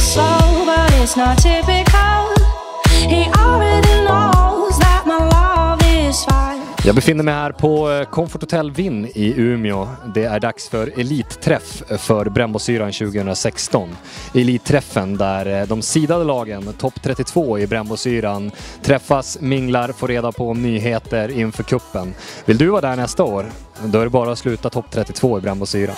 slow, but it's not typical. He already knows that my love is fine. Jag befinner mig här på Comfort Hotel Vinn i Umeå. Det är dags för elitträff för Brännbosyran 2016. Elitträffen där de sidade lagen, topp 32 i Brännbosyran, träffas, minglar, får reda på nyheter inför kuppen. Vill du vara där nästa år? Då är det bara att sluta topp 32 i Brännbosyran.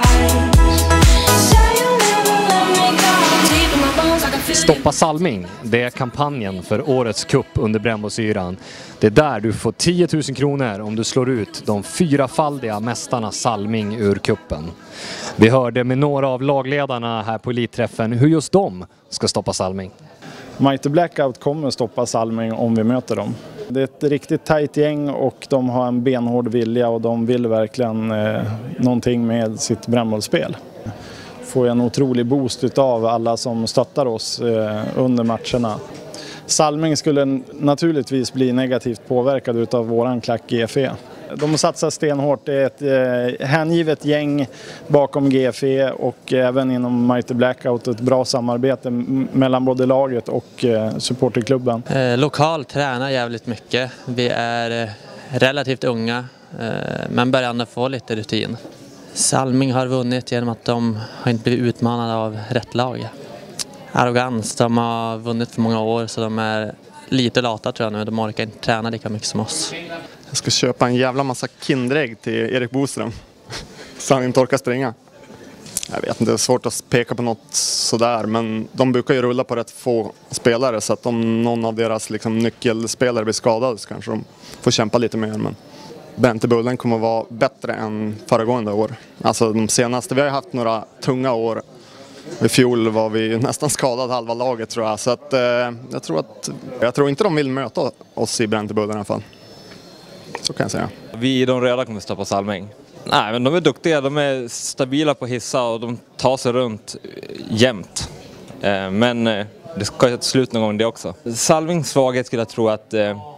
Stoppa Salming, det är kampanjen för årets kupp under Brännbosyran. Det är där du får 10 000 kronor om du slår ut de 4-faldiga mästarna Salming ur kuppen. Vi hörde med några av lagledarna här på elitträffen hur just de ska stoppa Salming. Mighty Blackout kommer stoppa Salming om vi möter dem. Det är ett riktigt tajt gäng och de har en benhård vilja och de vill verkligen någonting med sitt brännbollsspel. Får en otrolig boost av alla som stöttar oss under matcherna. Salming skulle naturligtvis bli negativt påverkad av våran klack GFE. De satsar stenhårt, det är ett hängivet gäng bakom GFE och även inom Mighty Blackout ett bra samarbete mellan både laget och supporterklubben. Lokal tränar jävligt mycket. Vi är relativt unga men börjar ändå få lite rutin. Salming har vunnit genom att de har inte blivit utmanade av rätt lag. Arrogans, de har vunnit för många år så de är lite lata tror jag nu. De orkar inte träna lika mycket som oss. Jag ska köpa en jävla massa Kinderägg till Erik Boström så han inte orkar springa. Jag vet inte, det är svårt att peka på något sådär, men de brukar ju rulla på rätt få spelare så att om någon av deras nyckelspelare blir skadad så kanske de får kämpa lite mer. Men Bentebullen kommer att vara bättre än föregående år. Alltså de senaste, vi har haft några tunga år. I fjol var vi nästan skadade halva laget tror jag. Så att, jag tror inte de vill möta oss i Bentebullen i alla fall. Så kan jag säga. Vi i de röda kommer stoppa Salming. Nej, men de är duktiga, de är stabila på hissa och de tar sig runt jämt. Men det ska ta slut någon gång det också. Salmings svaghet skulle jag tro att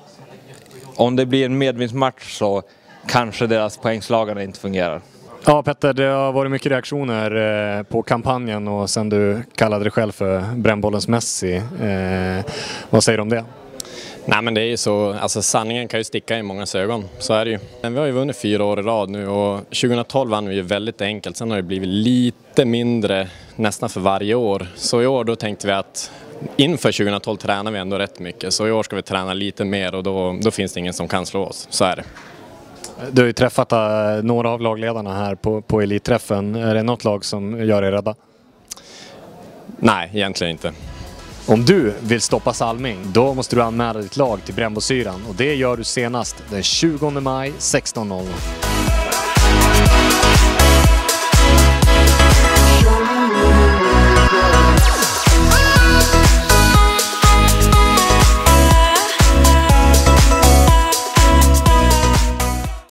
om det blir en medvindsmatch så kanske deras poängslagare inte fungerar. Ja Petter, det har varit mycket reaktioner på kampanjen och sen du kallade dig själv för Brännbollens Messi. Vad säger du om det? Nej men det är ju så, alltså sanningen kan ju sticka i mångas ögon, så är det ju. Men vi har ju vunnit 4 år i rad nu och 2012 vann vi ju väldigt enkelt, sen har det blivit lite mindre nästan för varje år. Så i år då tänkte vi att inför 2012 tränar vi ändå rätt mycket, så i år ska vi träna lite mer och då finns det ingen som kan slå oss, så är det. Du har ju träffat några av lagledarna här på elitträffen. Är det något lag som gör er rädda? Nej, egentligen inte. Om du vill stoppa Salming, då måste du anmäla ditt lag till Brännbosyran och det gör du senast den 20 maj 16:00.